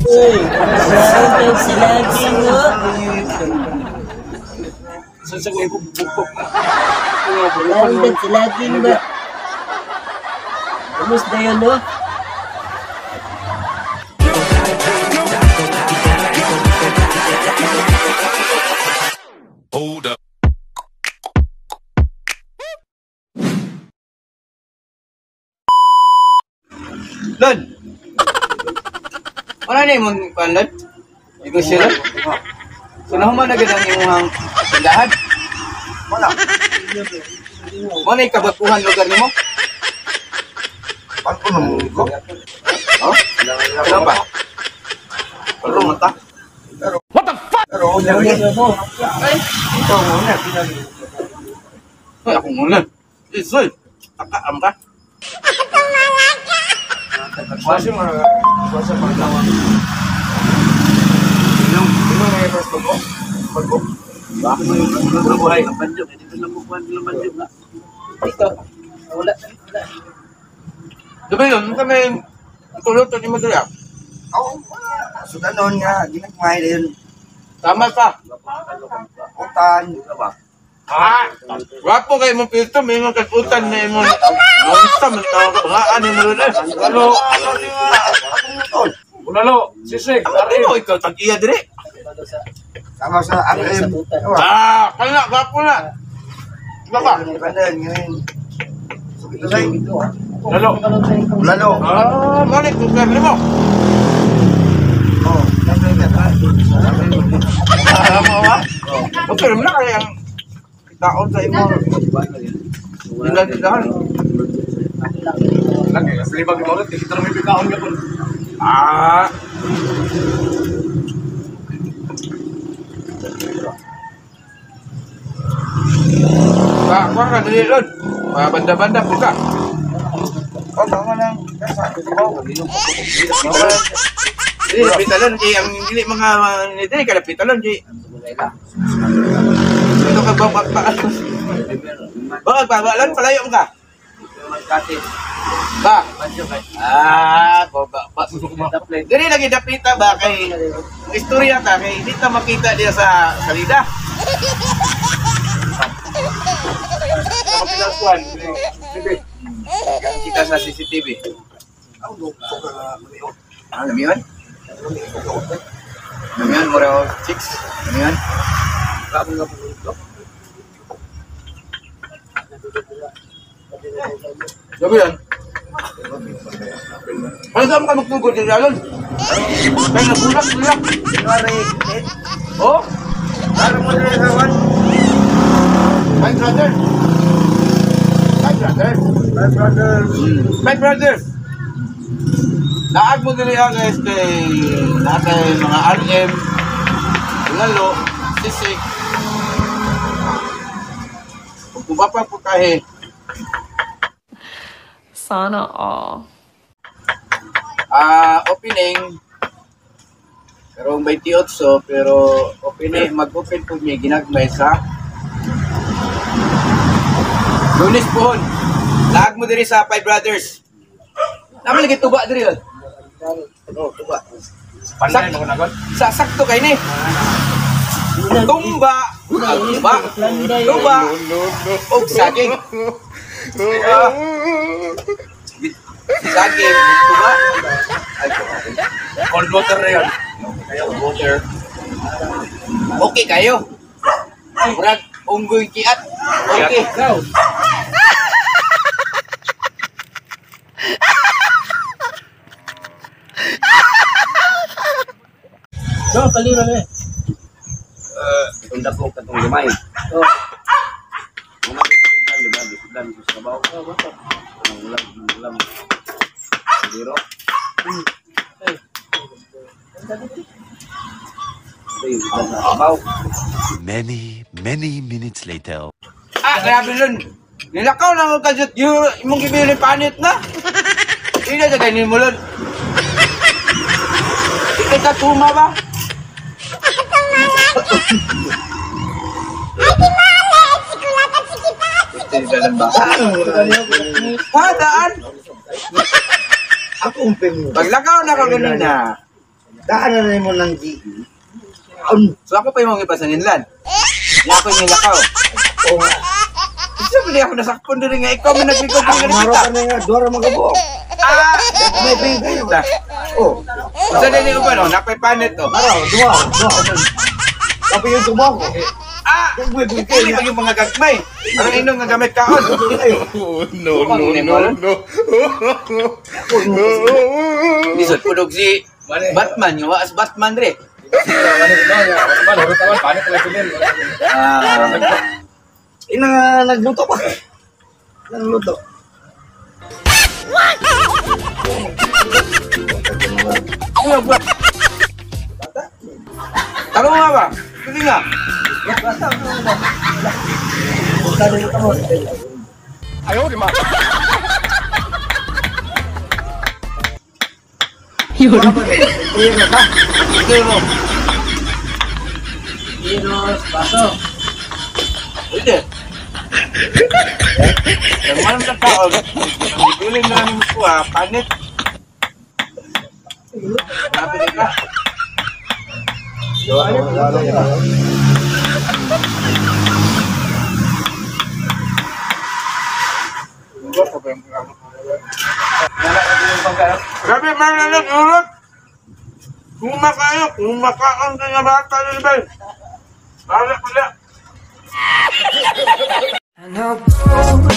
Uy, masarap sa lagi mo. Saan sa kuya bukok? Masarap sa lagi ba? Kamusta yun, no? Hold up. Lod! Ano na yung mga Lod? Negosyo Lod? So nahuman na gano'n yung mga tindahan? Wala. Ano yung kabakuhan lugar ni mo? Paano ko naman ko? Oh? Ano ba? Ano mata? Pero unya ito. Ay! Ito muna. Ay, ako muna. Isoy! Takaam ka? Kasi maglawan. Sino may first ko? Pagko. Bakit mo yung buhay? Ang banjok. Dito lang mo buwan ng banjok na. Dito. Wala. Diba yun? Kami tulot ni Madria. Oo. So ganon nga. Ginagmay din. Tama ka. Utan. Diba? Ah! Wapo kayo mong pilto. May mga kasutan na yung mga monster. May tawag ka mga ano mo rin. Ano? Ulalo. Sisig. Ano? Ikaw tag-iya dire. Sama sa RM. Ah! Kaya wapo na. Diba ba? Kanan ngayon. So ito sa'yo. Lalo. Ulalo. Ah! Balik. Kukar mo. Oo. Alam mo ba? Okay naman na kaya ang taon sa imo. Tindahan. Lagi. Salibag mo ulit. Kita may bikaon ka po. Ah! Kuha ka dali Lord. Banda-banda buka. Oh, tama lang. Pitalon kay ang dili mga dili kada pitalon kay. Ito ka babak. Babalan palayo ka. Ba. Ah, baba. Dili lagi dapita ba kay istorya ta kay hindi ta makita dia sa salida. Kita sa CCTV. Ano yun? Ano yun? Moreo 6? Ano yun? Ano yun? Ano saan ka magtugod din yun? Kaya nabulak nila. Oh? Ano mo na naman? My brother. My brother. My brother. My brother. Naag mo din yan natay mga RM, lalo, sisig. Kung kumapa po kahe. Sana all. Opening. Pero 28, pero opening, mag-open po niya ginagmay sa Lunes pohon. Naag mo din sa Five Brothers. Namin lagi tuba din yun. Oh, tuba. Panday mo nagon. Sakto kay ni. Tumba, tuba, og saging. Saging, tuba. Cold water na yun. Cold water. Okay kayo. Murag unggoy kiat. Okay. No, kalima na eh. Itong dako katong lumay. Oh. Mga bisugdan, di ba? Bisugdan sa sabaw. Ang ulam. Diro. Sabaw. Many minutes later. Grabe nun. Nilakaw lang ang kadyot. Yung imong gibili panit na. Hindi na ganyan mo nun. Ikaw ka tuma ba? Daan. Ako umping mo. Paglakaw na ka ganun na. Daanan na mo ng G. So ako pa yung mga ipasanginlan. Hindi ako yung nilakaw. Oo nga. Isa ba ako nasakpon din nga ikaw may naglikod ng Maro ganita. ka na nga, duwara magabo. Ah! May kayo. Ta. Oh, Sa din yung ba no? Napay panet to. maraw, duwa. Tapi yung tumaw ko. Ah! Yung buhay Hindi pa yung mga gagmay. Ang inong nga gamit kaon. Lisod pudog si Batman. Yung waas Batman re. Ina nga nagluto pa. Nagluto. Ano ba? Taro nga ba? Sige nga. Sige mo. Kilos, baso. Pwede. Ang malam sa kaon. Ang piling na namin kuha, panit. Napili ka. Grabe, malalag ulat. Kumakaon ka nga bata na ba? Wala. I know